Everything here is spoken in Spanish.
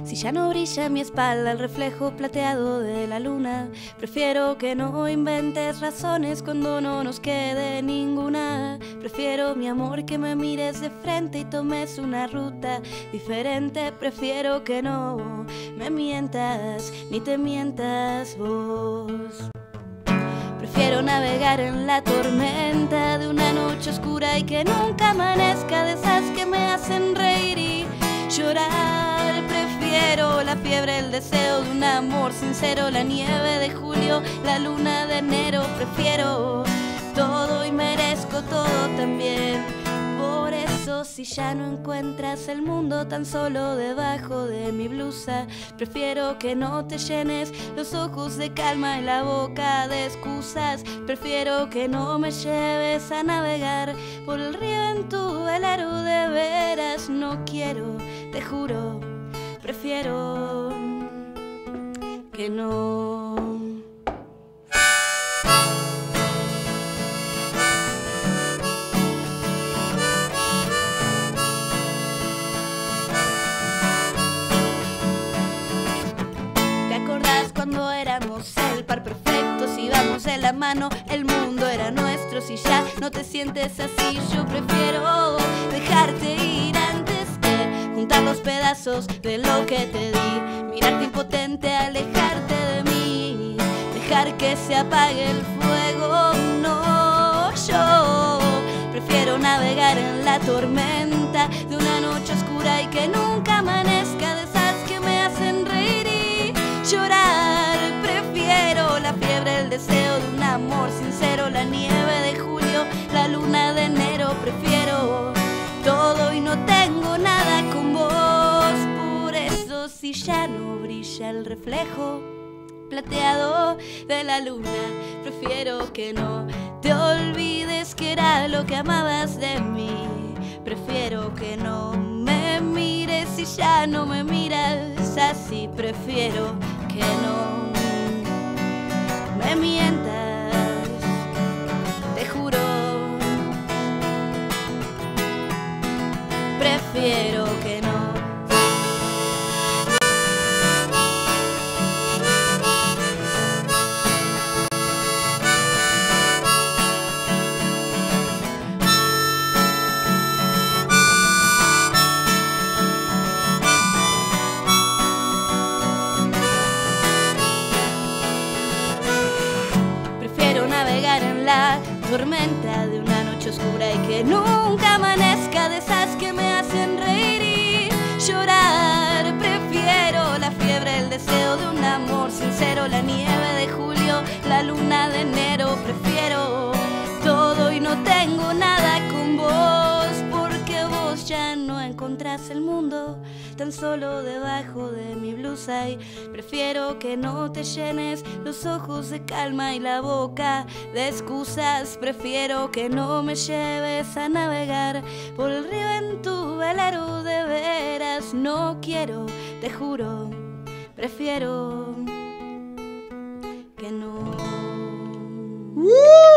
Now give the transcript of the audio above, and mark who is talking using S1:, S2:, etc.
S1: Si ya no brilla en mi espalda el reflejo plateado de la luna, prefiero que no inventes razones cuando no nos quede ninguna. Prefiero, mi amor, que me mires de frente y tomes una ruta diferente. Prefiero que no me mientas ni te mientas vos. Prefiero navegar en la tormenta de una noche oscura y que nunca amanezca, de esas que me hacen reír y llorar. Prefiero la fiebre, el deseo de un amor sincero, la nieve de julio, la luna de enero. Prefiero todo y merezco todo también. Por eso, si ya no encuentras el mundo tan solo debajo de mi blusa, prefiero que no te llenes los ojos de calma y la boca de excusas. Prefiero que no me lleves a navegar por el río en tu velero. De veras no quiero, te juro, prefiero que no. Cuando éramos el par perfecto, si íbamos de la mano, el mundo era nuestro. Si ya no te sientes así, yo prefiero dejarte ir antes que juntar los pedazos de lo que te di. Mirarte impotente, alejarte de mí, dejar que se apague el fuego. No, yo prefiero navegar en la tormenta de una noche oscura y que nunca amanezca, de esas que me hacen reír y llorar. Prefiero la fiebre, el deseo de un amor sincero, la nieve de julio, la luna de enero. Prefiero todo y no tengo nada con vos. Por eso, si ya no brilla el reflejo plateado de la luna, prefiero que no te olvides que era lo que amabas de mí. Prefiero que no me mires si ya no me miras así. Prefiero que no me mientas, te juro, prefiero que no. Navegar en la tormenta de una noche oscura y que nunca amanezca, de esas que me hacen reír y llorar. Prefiero la fiebre, el deseo de un amor sincero, la nieve de julio, la luna de enero. Prefiero todo y no tengo nada con vos, porque vos ya no encontrás el mundo tan solo debajo de mi blusa. Y prefiero que no te llenes los ojos de calma y la boca de excusas. Prefiero que no me lleves a navegar por el río en tu velero. De veras no quiero, te juro, prefiero que no.